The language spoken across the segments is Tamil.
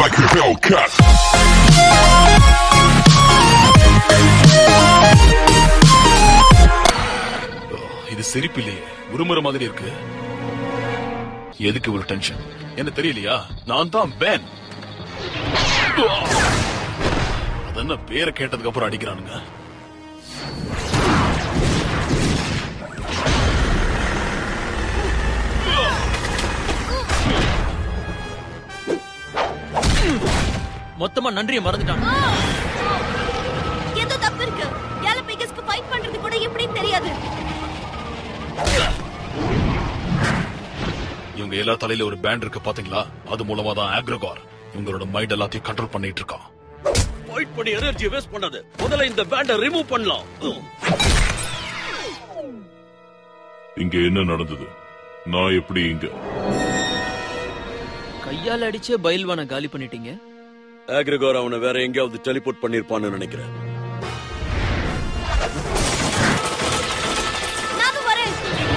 like a Hellcat. இது சிரிப்பில்லையே, உருமுறை மாதிரி இருக்கு. எதுக்கு ஒரு டென்ஷன்? என்ன தெரியலையா? நான் தான் பேன். அதென்ன பேரை கேட்டதுக்கு அப்புறம் அடிக்கிறானுங்க. மொத்தமா நன்றியை மறந்துட்டாங்க. ஏதோ தப்பு இருக்கு. கேலபேகஸ்க்கு ஃபைட் பண்றது கூட எப்படின்னு தெரியாது. இவங்க எல்லா தலையில ஒரு பேண்ட் இருக்கு பாத்தீங்களா? அது மூலமா தான் ஆக்ரகார் இவங்களோட மைண்ட் எல்லாத்தையும் கண்ட்ரோல் பண்ணிட்டு இருக்கான். ஃபைட் பண்ணி எனர்ஜி வேஸ்ட் பண்ணாத. முதல்ல இந்த பேண்டை ரிமூவ் பண்ணலாம். இங்க என்ன நடந்தது? நான் எப்படி இங்க? கையால அடிச்சே பைல்வான காலி பண்ணிட்டீங்க. ஆக்ரகார் அவனை வேற எங்கேயாவது டெலிபோர்ட் பண்ணிருப்பான்னு நினைக்கிறேன். நான் வரேன்.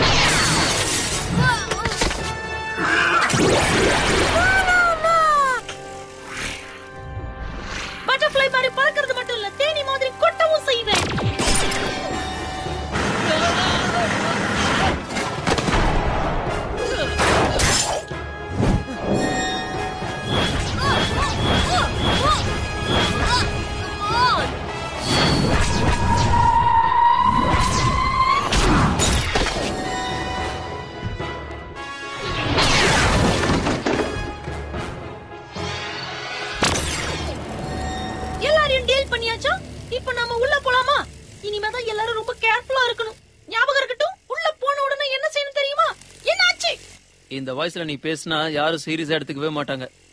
பட்டர்ஃப்ளை மாதிரி பறக்கிறது மட்டும் இல்ல, தேனி மாதிரி கொட்டவும் செய்வேன். எல்லாரையும் டீல் பண்ணியாச்சா? இப்ப நாம உள்ள போலாமா? இனிமேதான் எல்லாரும் ரொம்ப கேர்ஃபுல்லா இருக்கணும். ஞாபகம் இருக்கட்டும், உள்ள போன உடனே என்ன செய்யணும் தெரியுமா? என்னாச்சு? இந்த வாய்ஸ்ல நீ பேசினா யாரும் சீரியஸா எடுத்துக்கவே மாட்டாங்க.